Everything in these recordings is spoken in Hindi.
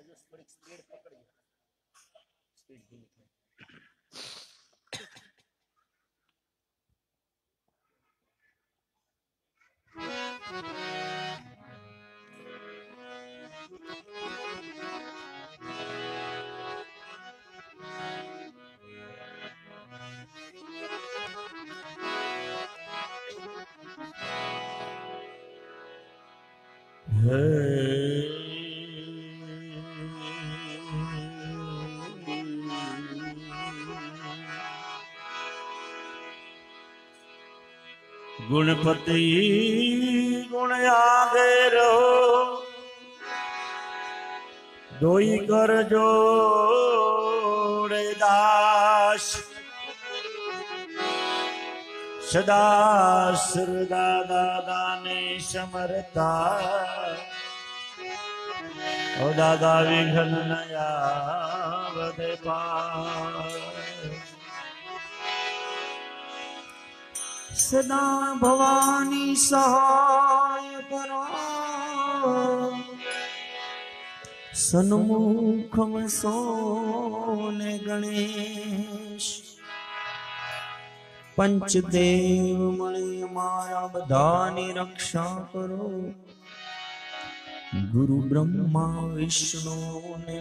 गुणपति गुण आगे रहो, दोई कर जोड़े दास, सदा सदा दादा ने समरता, ओ दादा विघ्न नया वदे पार। सदा भवानी सहाय करो, सन्मुख में सोने गणेश, पंचदेव मणि मारा बधानी रक्षा करो, गुरु ब्रह्मा विष्णु ने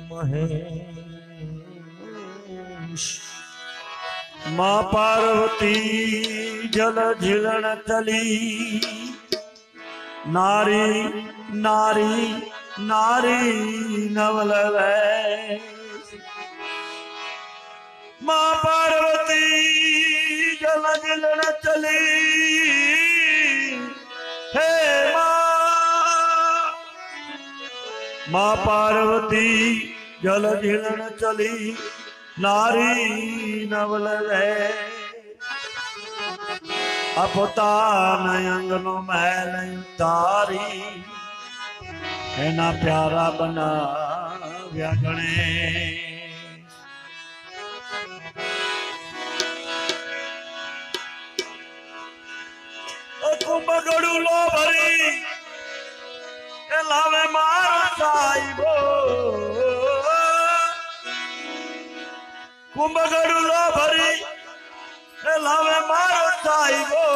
महेश। माँ पार्वती जल झिलन चली, नारी नारी नारी नवल है। माँ पार्वती जल झिलन चली, हे माँ पार्वती जल झिलन चली, नारी नवल है। अपोतान अंगनो महल तारी, एना प्यारा बना व्यागणे। कुंभगड़ू लो भरी लावे मार साहिबो, कुंभगड़ू लो भरी लावे मारो साहिबो,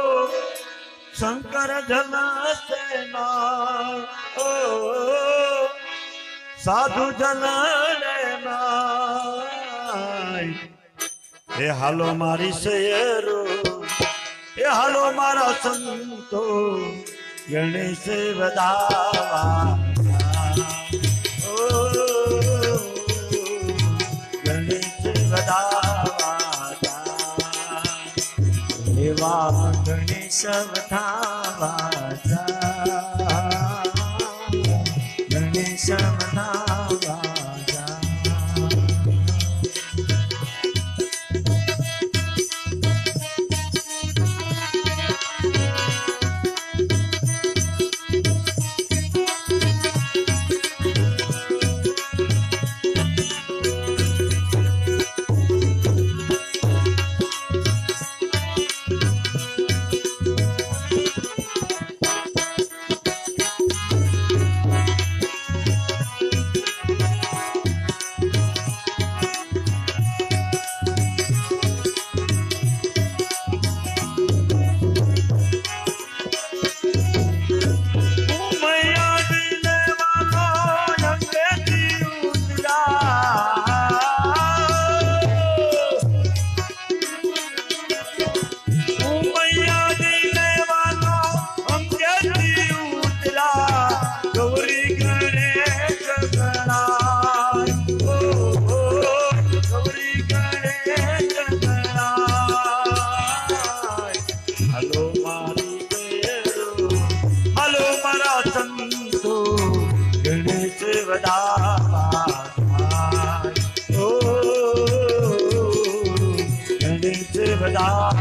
शंकर जन सेना साधु जन लेना। हे हालो मारी शेरो, हे हालो मारा संतो, गणेश वदावा गणेश वदावा, देवा गणेश वदावा, गणेश वदावा। गणेश वदा